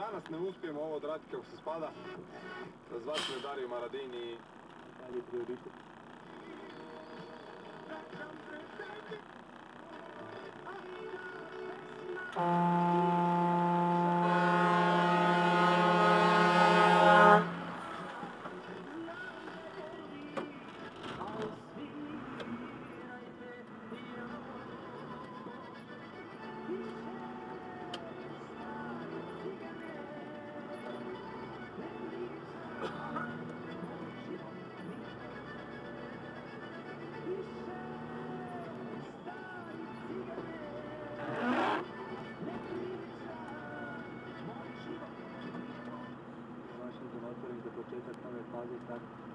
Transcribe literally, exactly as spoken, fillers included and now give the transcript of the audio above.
danas ne uspijemo ovo odraditi kako se spada, razvacili Dario Maradini i dalje prioritet. Za početak nove faze, tako